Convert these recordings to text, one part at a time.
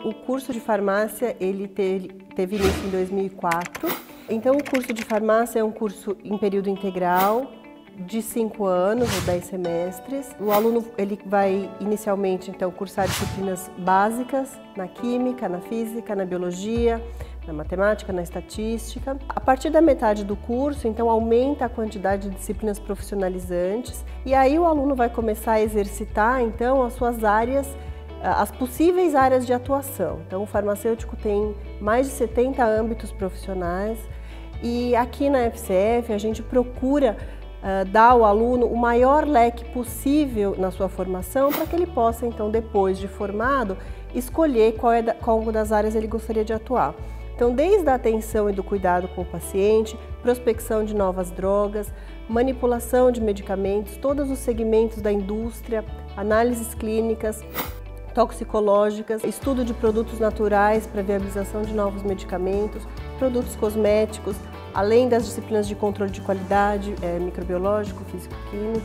o curso de farmácia ele teve início em 2004. Então, o curso de farmácia é um curso em período integral, de 5 anos ou 10 semestres. O aluno ele vai inicialmente então cursar disciplinas básicas na química, na física, na biologia, na matemática, na estatística. A partir da metade do curso, então, aumenta a quantidade de disciplinas profissionalizantes e aí o aluno vai começar a exercitar então as suas áreas, as possíveis áreas de atuação. Então, o farmacêutico tem mais de 70 âmbitos profissionais e aqui na FCF a gente procura dar ao aluno o maior leque possível na sua formação para que ele possa, então, depois de formado, escolher qual das áreas ele gostaria de atuar. Então, desde a atenção e do cuidado com o paciente, prospecção de novas drogas, manipulação de medicamentos, todos os segmentos da indústria, análises clínicas, toxicológicas, estudo de produtos naturais para viabilização de novos medicamentos, produtos cosméticos, além das disciplinas de controle de qualidade, microbiológico, físico-químico,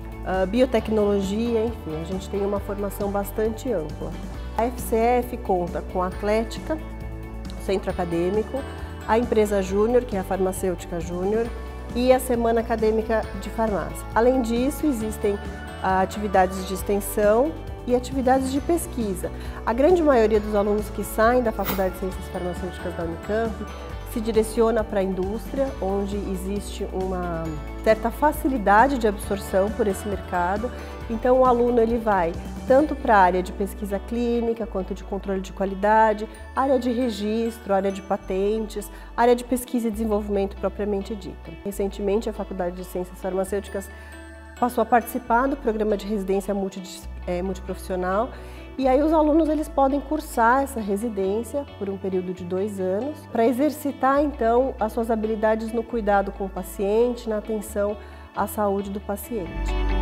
biotecnologia, enfim, a gente tem uma formação bastante ampla. A FCF conta com a Atlética, centro acadêmico, a empresa Júnior, que é a farmacêutica Júnior, e a Semana Acadêmica de Farmácia. Além disso, existem atividades de extensão e atividades de pesquisa. A grande maioria dos alunos que saem da Faculdade de Ciências Farmacêuticas da Unicamp se direciona para a indústria, onde existe uma certa facilidade de absorção por esse mercado. Então, o aluno ele vai tanto para a área de pesquisa clínica, quanto de controle de qualidade, área de registro, área de patentes, área de pesquisa e desenvolvimento propriamente dita. Recentemente, a Faculdade de Ciências Farmacêuticas passou a participar do programa de residência multiprofissional e aí os alunos eles podem cursar essa residência por um período de 2 anos para exercitar então as suas habilidades no cuidado com o paciente, na atenção à saúde do paciente.